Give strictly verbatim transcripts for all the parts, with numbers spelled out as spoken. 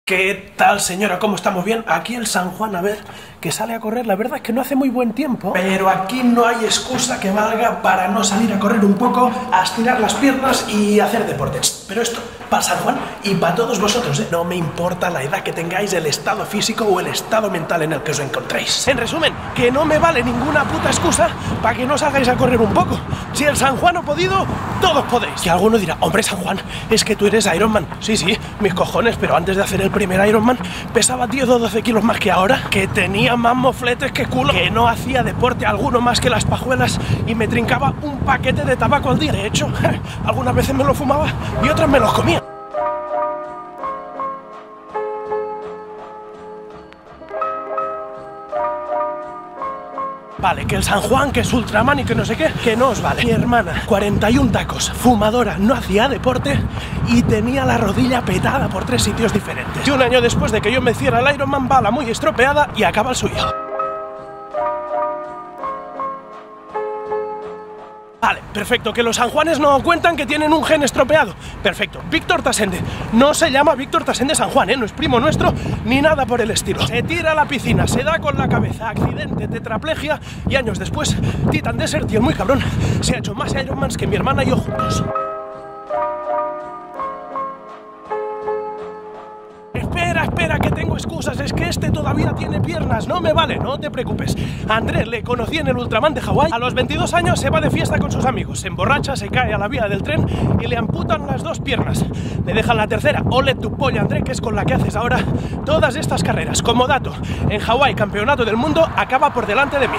¿Qué tal, señora? ¿Cómo estamos? Bien. Aquí el San Juan, a ver, que sale a correr. La verdad es que no hace muy buen tiempo, pero aquí no hay excusa que valga para no salir a correr un poco, a estirar las piernas y hacer deportes. Pero esto, para San Juan y para todos vosotros, ¿eh? No me importa la edad que tengáis, el estado físico o el estado mental en el que os encontréis. En resumen, que no me vale ninguna puta excusa para que no salgáis a correr un poco. Si el San Juan ha podido, todos podéis. Que alguno dirá, hombre, San Juan, es que tú eres Ironman. Sí, sí, mis cojones, pero antes de hacer el primer Ironman pesaba diez o doce kilos más que ahora, que tenía más mofletes que culo, que no hacía deporte alguno más que las pajuelas y me trincaba un paquete de tabaco al día. De hecho, algunas veces me lo fumaba y otras me los comía. Vale, que el San Juan, que es Ultraman y que no sé qué, que no os vale. Mi hermana, cuarenta y un tacos, fumadora, no hacía deporte y tenía la rodilla petada por tres sitios diferentes. Y un año después de que yo me hiciera el Ironman, va la muy estropeada y acaba el suyo. Vale, perfecto, que los sanjuanes no cuentan que tienen un gen estropeado. Perfecto, Víctor Tasende. No se llama Víctor Tasende San Juan, ¿eh? No es primo nuestro ni nada por el estilo. Se tira a la piscina, se da con la cabeza, accidente, tetraplegia y años después, Titan Desert, tío, muy cabrón, se ha hecho más Ironmans que mi hermana y yo juntos. Espera, espera, que tengo excusas, es que este todavía tiene piernas, no me vale, no te preocupes. A Andrés le conocí en el Ultraman de Hawái, a los veintidós años se va de fiesta con sus amigos, se emborracha, se cae a la vía del tren y le amputan las dos piernas. Le dejan la tercera, ole tu polla, Andrés, que es con la que haces ahora todas estas carreras. Como dato, en Hawái, campeonato del mundo, acaba por delante de mí.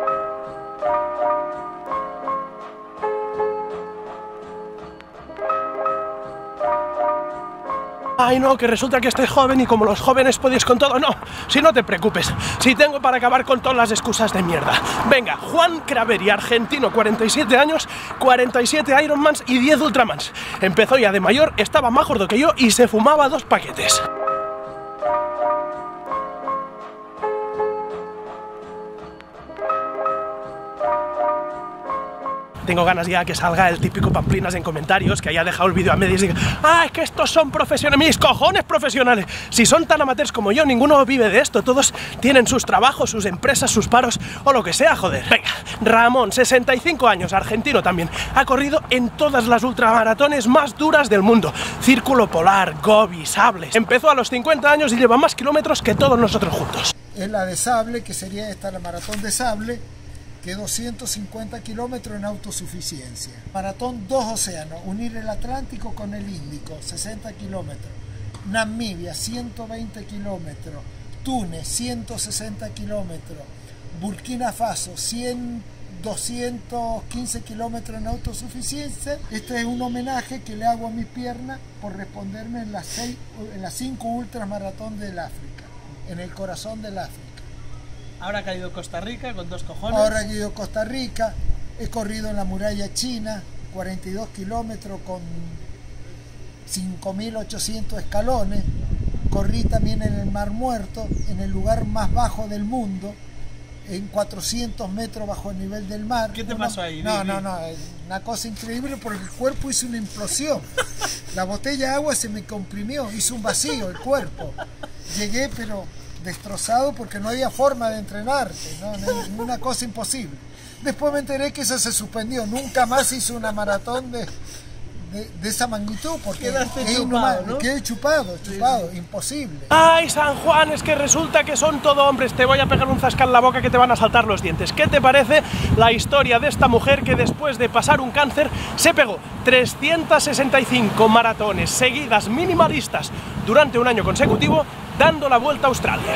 Ay, no, que resulta que estoy joven y como los jóvenes podéis con todo. No, si no te preocupes, si tengo para acabar con todas las excusas de mierda. Venga, Juan Craveri, argentino, cuarenta y siete años, cuarenta y siete Ironmans y diez Ultramans. Empezó ya de mayor, estaba más gordo que yo y se fumaba dos paquetes. Tengo ganas ya que salga el típico Pamplinas en comentarios, que haya dejado el vídeo a medias y diga, ah, es que estos son profesionales, mis cojones profesionales. Si son tan amateurs como yo, ninguno vive de esto, todos tienen sus trabajos, sus empresas, sus paros o lo que sea, joder. Venga, Ramón, sesenta y cinco años, argentino también, ha corrido en todas las ultramaratones más duras del mundo. Círculo Polar, Gobi, Sables. Empezó a los cincuenta años y lleva más kilómetros que todos nosotros juntos. Es la de Sable, que sería esta, la maratón de Sable, que doscientos cincuenta kilómetros en autosuficiencia. Maratón dos océanos, unir el Atlántico con el Índico, sesenta kilómetros. Namibia, ciento veinte kilómetros. Túnez, ciento sesenta kilómetros. Burkina Faso, cien, doscientos quince kilómetros en autosuficiencia. Este es un homenaje que le hago a mi pierna por responderme en las, seis, en las cinco ultramaratón del África, en el corazón del África. Ahora que ha ido Costa Rica con dos cojones. Ahora que he ido a Costa Rica, he corrido en la muralla china, cuarenta y dos kilómetros con cinco mil ochocientos escalones. Corrí también en el Mar Muerto, en el lugar más bajo del mundo, en cuatrocientos metros bajo el nivel del mar. ¿Qué te una, pasó ahí? No, no, no, una cosa increíble porque el cuerpo hizo una implosión. La botella de agua se me comprimió, hizo un vacío el cuerpo. Llegué, pero destrozado porque no había forma de entrenarte, ¿no? Una cosa imposible. Después me enteré que eso se suspendió, nunca más hice una maratón de, de, de esa magnitud porque quedaste es chupado, ¿no? Quedé chupado, chupado, sí, sí. Imposible. Ay, San Juan, es que resulta que son todo hombres, te voy a pegar un zasca en la boca que te van a saltar los dientes. ¿Qué te parece la historia de esta mujer que después de pasar un cáncer se pegó trescientas sesenta y cinco maratones seguidas minimalistas durante un año consecutivo, dando la vuelta a Australia?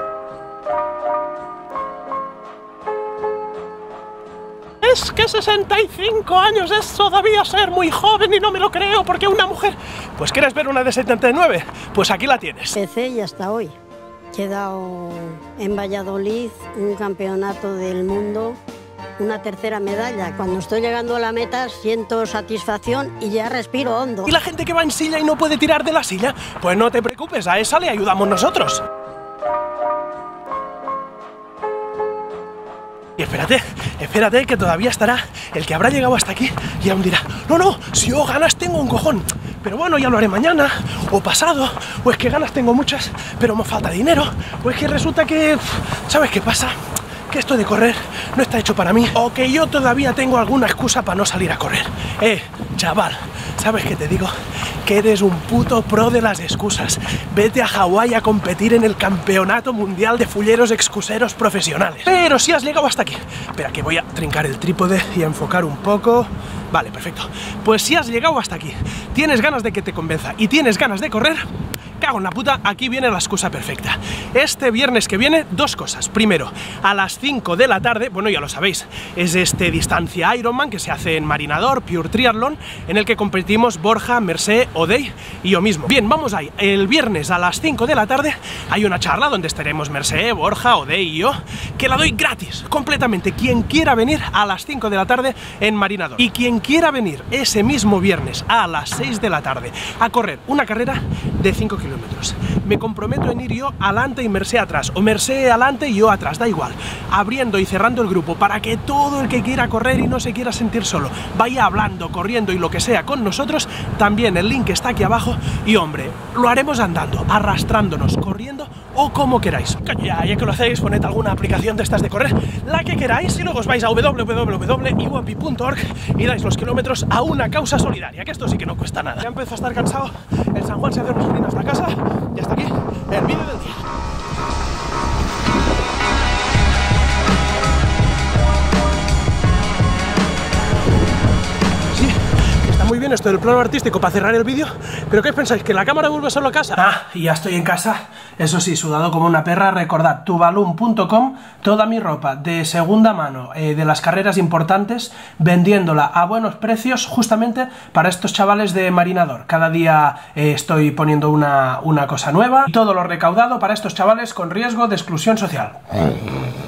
Es que sesenta y cinco años es todavía ser muy joven y no me lo creo, porque una mujer... Pues ¿quieres ver una de setenta y nueve? Pues aquí la tienes. Empecé y hasta hoy. He dado en Valladolid un campeonato del mundo, una tercera medalla. Cuando estoy llegando a la meta siento satisfacción y ya respiro hondo. ¿Y la gente que va en silla y no puede tirar de la silla? Pues no te preocupes, a esa le ayudamos nosotros. Y espérate, espérate que todavía estará el que habrá llegado hasta aquí y aún dirá, no, no, si yo ganas tengo un cojón, pero bueno, ya lo haré mañana, o pasado, o es que ganas tengo muchas, pero me falta dinero, o es que resulta que, ¿sabes qué pasa? Que esto de correr no está hecho para mí, o que yo todavía tengo alguna excusa para no salir a correr. Eh, chaval, ¿sabes qué te digo? Que eres un puto pro de las excusas. Vete a Hawái a competir en el campeonato mundial de fulleros excuseros profesionales. Pero si has llegado hasta aquí, espera que voy a trincar el trípode y a enfocar un poco. Vale, perfecto. Pues si has llegado hasta aquí, tienes ganas de que te convenza y tienes ganas de correr, cago en la puta, aquí viene la excusa perfecta. Este viernes que viene, dos cosas. Primero, a las cinco de la tarde, bueno, ya lo sabéis, es este distancia Ironman que se hace en Marinador, Pure Triathlon, en el que competimos Borja, Mercé, Odey y yo mismo. Bien, vamos ahí. El viernes a las cinco de la tarde hay una charla donde estaremos Mercé, Borja, Odey y yo, que la doy gratis, completamente. Quien quiera venir a las cinco de la tarde en Marinador. Y quien quiera venir ese mismo viernes a las seis de la tarde a correr una carrera de cinco kilómetros. Me comprometo en ir yo adelante y Mercé atrás, o Mercé adelante y yo atrás, da igual, abriendo y cerrando el grupo para que todo el que quiera correr y no se quiera sentir solo vaya hablando, corriendo y lo que sea con nosotros. También el link está aquí abajo y hombre, lo haremos andando, arrastrándonos, corriendo o como queráis. Ya, ya que lo hacéis, poned alguna aplicación de estas de correr, la que queráis, y luego os vais a w w w punto iwampi punto org y dais los kilómetros a una causa solidaria, que esto sí que no cuesta nada. Ya empiezo a estar cansado, el San Juan se hace unos grinos hasta casa y hasta aquí el vídeo del día. Muy bien esto del plano artístico para cerrar el vídeo, pero ¿qué pensáis? ¿Que la cámara vuelve solo a casa? Ah, y ya estoy en casa, eso sí, sudado como una perra. Recordad, tubalum punto com, toda mi ropa de segunda mano, eh, de las carreras importantes, vendiéndola a buenos precios justamente para estos chavales de Marinador. Cada día eh, estoy poniendo una, una cosa nueva, y todo lo recaudado para estos chavales con riesgo de exclusión social.